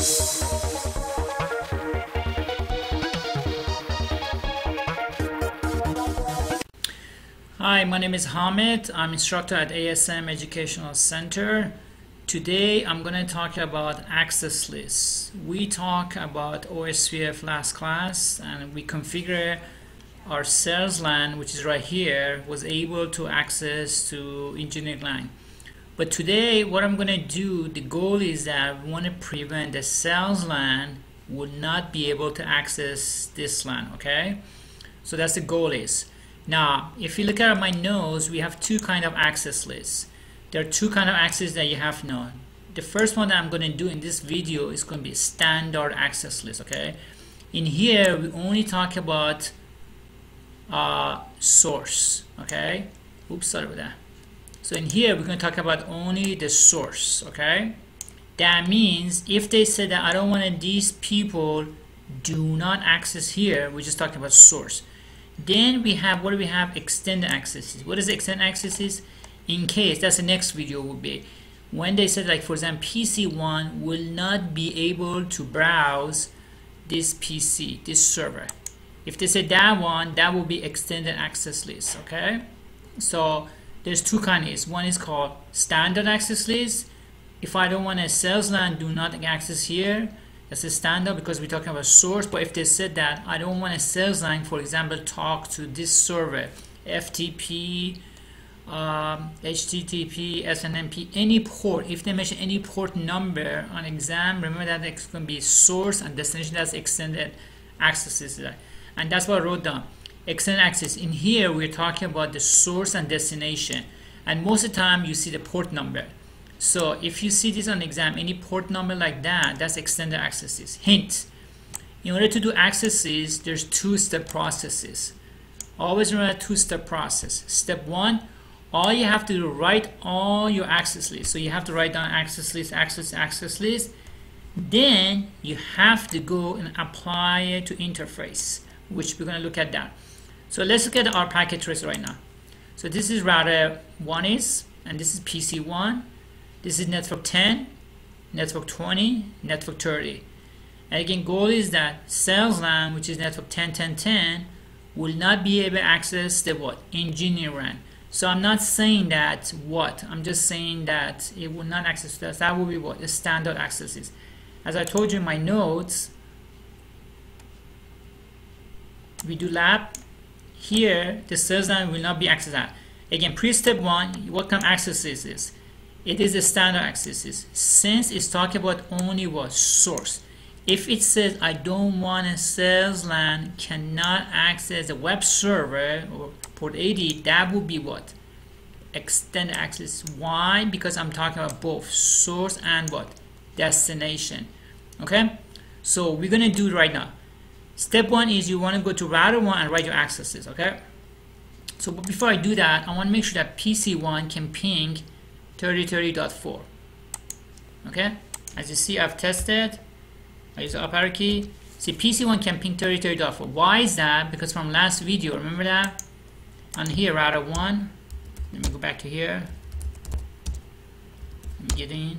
Hi, my name is Hamid. I'm instructor at ASM Educational Center. Today I'm going to talk about access lists. We talk about OSPF last class and we configure our sales LAN, which is right here, was able to access to engineering line. But today what I'm going to do, the goal is that we want to prevent the sales LAN would not be able to access this LAN, okay? So that's the goal is. Now, if you look at my notes, we have two kind of access lists. There are two kind of access that you have to know. The first one that I'm going to do in this video is going to be a standard access list, okay? In here, we only talk about source, okay? Oops, sorry about that. So in here, we're going to talk about only the source, okay? That means if they say that I don't want these people do not access here, we're just talking about source. Then we have, what do we have? Extended accesses. What is extended accesses? In case, that's the next video will be. When they said, like, for example, PC1 will not be able to browse this PC, this server. If they say that one, that will be extended access list, okay? So there's two kinds. One is called standard access list. If I don't want a sales LAN, do not access here. That's a standard because we're talking about source. But if they said that I don't want a sales line, for example, talk to this server, FTP, HTTP, SNMP, any port. If they mention any port number on exam, remember that it's going to be source and destination. That's extended access, and that's what I wrote down. Extended access. In here, we're talking about the source and destination, and most of the time you see the port number. So if you see this on exam, any port number like that, that's extended accesses. Hint, in order to do accesses, there's two-step processes. Always remember two-step process. Step one, all you have to do, write all your access lists. So you have to write down access list, access list. Then you have to go and apply it to interface, which we're going to look at that. So let's look at our packet tracer right now. So this is router 1 is, and this is PC1. This is network 10, network 20, network 30. And again, goal is that sales LAN, which is network 10, 10, 10, will not be able to access the what? Engineering LAN. So I'm not saying that what, I'm just saying that it will not access that. That will be what? The standard accesses. As I told you in my notes, we do lab. Here, the sales LAN will not be accessed. Again, pre-step one, what kind of access is this? It is a standard accesses. Since it's talking about only what? Source. If it says I don't want a sales LAN cannot access a web server or port 80, that will be what? Extended access. Why? Because I'm talking about both source and what? Destination. Okay? So we're gonna do it right now. Step one is you want to go to router 1 and write your accesses, okay? So but before I do that, I want to make sure that PC1 can ping 3030.4. okay, as you see, I've tested. I use the up arrow key. See, PC1 can ping 3030.4. Why is that? Because from last video, remember that on here, router 1, let me go back to here, let me get in.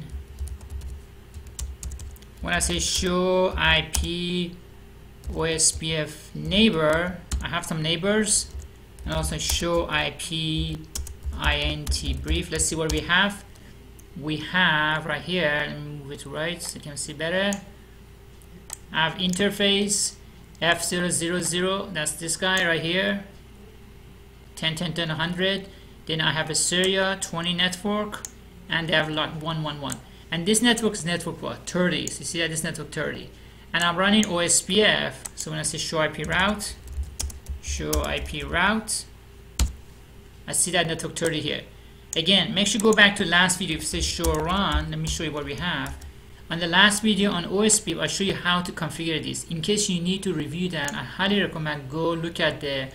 When I say show IP OSPF neighbor, I have some neighbors, and also show IP INT brief. Let's see what we have. We have right here, let me move it to right so you can see better. I have interface F000, that's this guy right here, 10.10.10.100. Then I have a serial 20 network, and they have like 111. And this network is network what? 30. So you see that this network 30. And I'm running OSPF. So when I say show IP route, I see that network 30 here. Again, make sure you go back to last video. If it says show run, let me show you what we have. On the last video on OSPF, I show you how to configure this. In case you need to review that, I highly recommend go look at the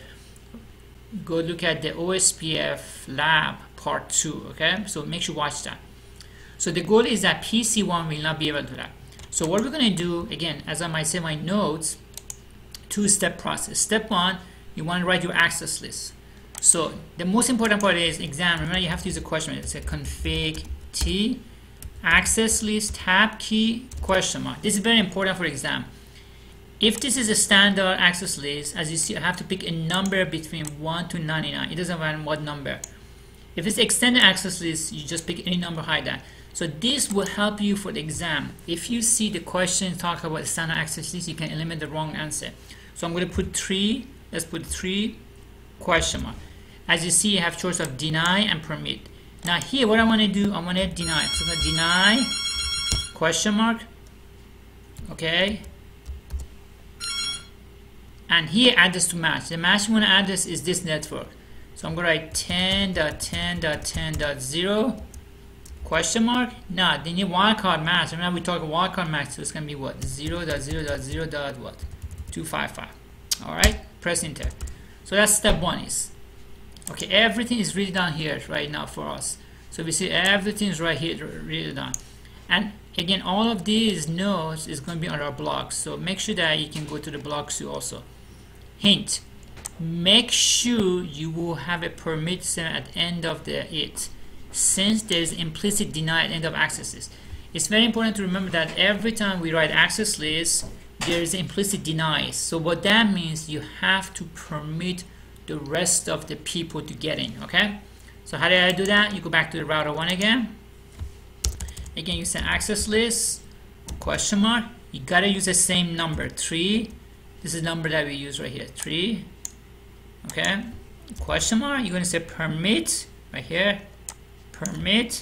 OSPF lab part 2. Okay, so make sure you watch that. So the goal is that PC1 will not be able to do that. So what we're going to do, again, as I might say in my notes, two-step process. Step one, you want to write your access list. So the most important part is exam. Remember, you have to use a question. It's a config T access list, tab key, question mark. This is very important for exam. If this is a standard access list, as you see, I have to pick a number between 1 to 99. It doesn't matter what number. If it's extended access list, you just pick any number higher than. So this will help you for the exam. If you see the question talk about standard access list, you can eliminate the wrong answer. So I'm going to put 3. Let's put 3 question mark. As you see, you have choice of deny and permit. Now here, what I want to do, I want to deny. So I'm going to deny question mark. Okay. And here address to match. The match you want to address is this network. So I'm going to write 10.10.10.0 question mark. Now they need wildcard match. Remember we talked wildcard match, so it's going to be what? 0.0.0. what? 255. Alright, press enter. So that's step 1 is. Okay, everything is written down here right now for us. So we see everything is right here written down. And again, all of these notes is going to be on our blog. So make sure that you can go to the blog too also. Hint. Make sure you will have a permit set at the end of it, since there is implicit deny at the end of accesses. It's very important to remember that every time we write access list, there is implicit denies. So what that means, you have to permit the rest of the people to get in. Okay, so how did I do that? You go back to the router 1 again. Again, you say access list question mark. You gotta use the same number 3. This is the number that we use right here, 3. Okay, question mark. You're gonna say permit right here, permit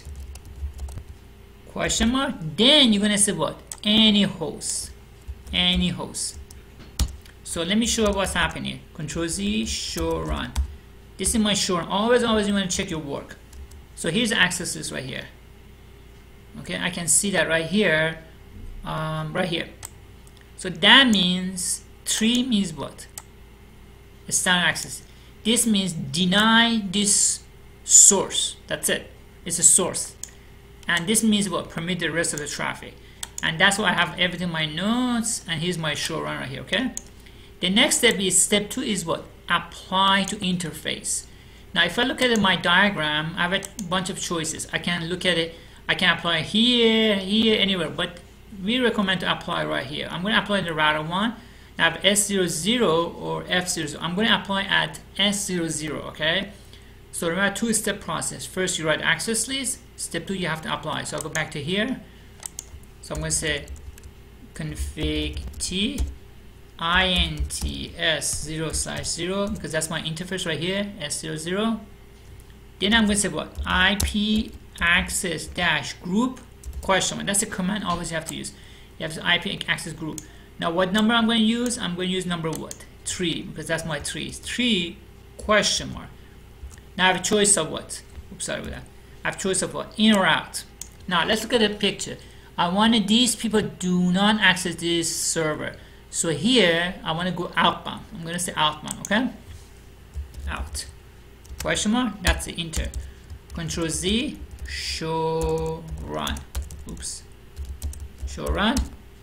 question mark. Then you're gonna say what? Any host, any host. So let me show you what's happening. Control Z, show run. This is my show run. Always you want to check your work. So here's the access list right here. Okay, I can see that right here, right here. So that means 3 means what? A standard access. This means deny this source. That's it. It's a source. And this means what? Permit the rest of the traffic. And that's why I have everything in my notes. And here's my show run right here. Okay. The next step is step 2 is what? Apply to interface. Now if I look at my diagram, I have a bunch of choices. I can look at it. I can apply here, here, anywhere. But we recommend to apply right here. I'm going to apply the router 1. I have S00 or F00. I'm going to apply at S00, okay? So remember, 2-step process. First, you write access list. Step 2, you have to apply. So I'll go back to here. So I'm going to say config T int S0/0 because that's my interface right here, S00. Then I'm going to say what? IP access dash group question mark. That's a command always you have to use. You have to IP access group. Now what number I'm going to use? I'm going to use number what? 3, because that's my 3. 3 question mark. Now I have a choice of what? Oops, sorry about that. I have a choice of what? In or out. Now let's look at the picture. I wanted these people do not access this server. So here I want to go outbound. I'm going to say outbound, okay? Out. Question mark. That's the enter. Control Z. Show run. Oops. Show run.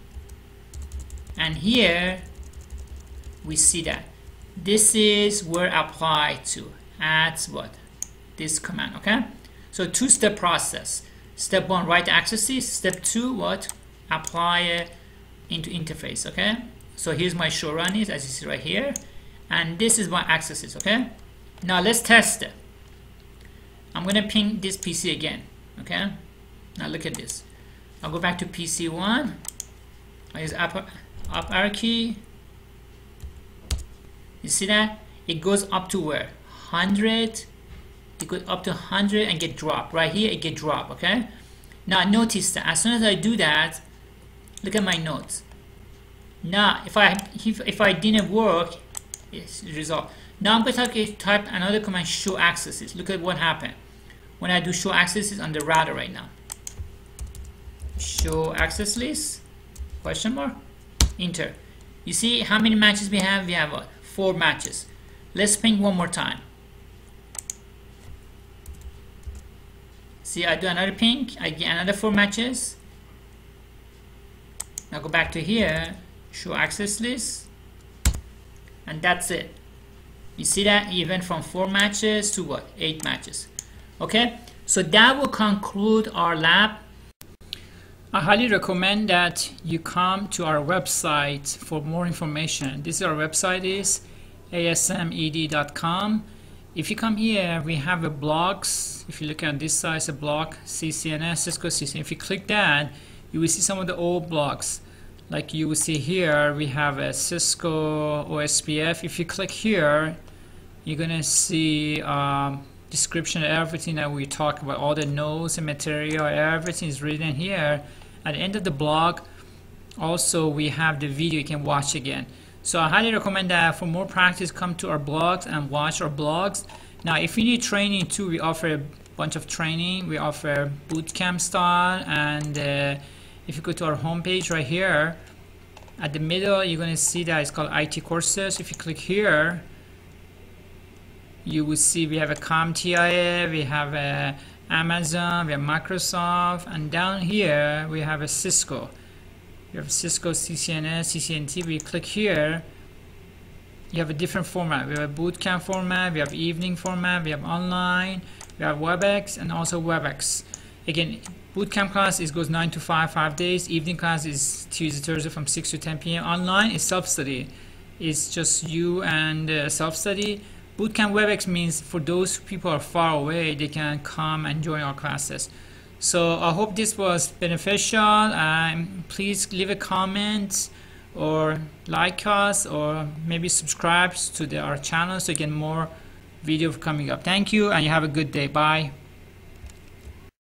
And here we see that this is where apply to adds what? This command, okay? So 2-step process. Step 1, write accesses. Step 2, what? Apply into interface, okay? So here's my show run is, as you see right here, and this is my accesses, okay? Now let's test it. I'm gonna ping this PC again, okay? Now look at this. I'll go back to PC1. I use up arrow key. You see that? It goes up to where? 100. It goes up to 100 and get dropped. Right here, it get dropped, okay? Now notice that as soon as I do that, look at my notes. Now, if I didn't work, it's resolved. Now I'm going to type another command, show accesses. Look at what happened when I do show accesses on the router right now. Show access list, question mark, enter. You see how many matches we have? We have what? 4 matches. Let's ping one more time. See, I do another ping, I get another 4 matches. Now go back to here, show access list, and that's it. You see that it went from 4 matches to what? 8 matches. Okay, so that will conclude our lab. I highly recommend that you come to our website for more information. This is our website is asmed.com. If you come here, we have a blogs. If you look at this side, it's a blog, CCNA, Cisco CCNA. If you click that, you will see some of the old blogs. Like you will see here, we have a Cisco OSPF. If you click here, you're gonna see description of everything that we talk about, all the notes and material, everything is written here. At the end of the blog, also we have the video you can watch again. So I highly recommend that for more practice, come to our blogs and watch our blogs. Now, if you need training too, we offer a bunch of training. We offer bootcamp style, and if you go to our homepage right here, at the middle, you're going to see that it's called IT courses. If you click here, you will see we have a CompTIA, we have a Amazon, we have Microsoft, and down here we have a Cisco. You have Cisco CCNA, CCNT. We click here, you have a different format. We have a bootcamp format, we have evening format, we have online, we have WebEx, and also WebEx. Again, bootcamp class goes 9 to 5, 5 days. Evening class is Tuesday, Thursday from 6 to 10 p.m. Online is self-study. It's just you and self-study. Bootcamp WebEx means for those people who are far away, they can come and join our classes. So I hope this was beneficial. Please leave a comment or like us, or maybe subscribe to our channel so you get more videos coming up. Thank you, and you have a good day. Bye.